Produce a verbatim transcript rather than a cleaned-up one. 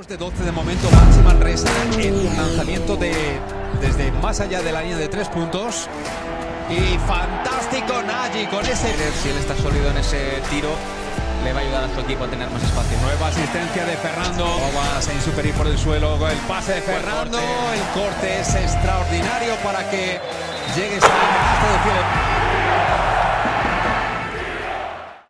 Tenemos de doce de momento Baxi Manresa en lanzamiento de desde más allá de la línea de tres puntos. Y fantástico Nagy con ese... Si él está sólido en ese tiro, le va a ayudar a su equipo a tener más espacio. Nueva asistencia de Ferrando. Bogas en superior por el suelo. El pase de Ferrando. El corte es extraordinario para que llegue esta canasta de Cielo.